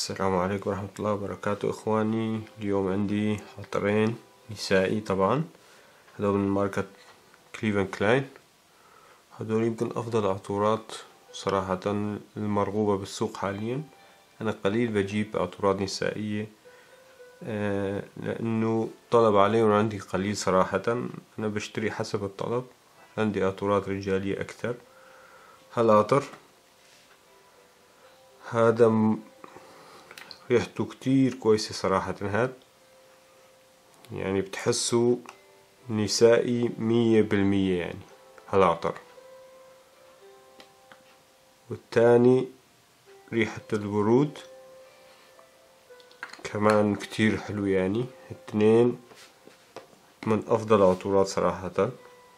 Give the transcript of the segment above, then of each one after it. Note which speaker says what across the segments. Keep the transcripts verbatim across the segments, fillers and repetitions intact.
Speaker 1: السلام عليكم ورحمة الله وبركاته إخواني. اليوم عندي عطرين نسائي طبعا، هذول من ماركة كليفن كلاين. هذول يمكن أفضل عطورات صراحة المرغوبة بالسوق حاليا. أنا قليل بجيب عطورات نسائية لأنه طلب عليهم عندي قليل صراحة. أنا بشتري حسب الطلب، عندي عطورات رجالية أكثر. هالعطر هذا ريحته كتير كويسة صراحة، هاد يعني بتحسه نسائي مية بالمية يعني هالعطر. والتاني ريحة الورود كمان كتير حلو، يعني الاثنين من أفضل عطورات صراحة.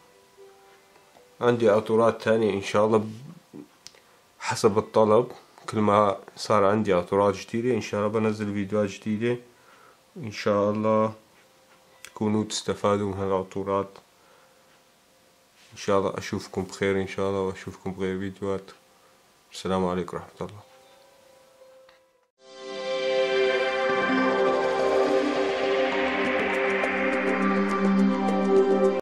Speaker 1: عندي عطورات تانية إن شاء الله حسب الطلب، كل ما صار عندي عطورات جديدة إن شاء الله بنزل فيديوهات جديدة، إن شاء الله تكونوا تستفادوا من هالعطورات. إن شاء الله أشوفكم بخير إن شاء الله، وأشوفكم بغير فيديوهات. السلام عليكم ورحمة الله.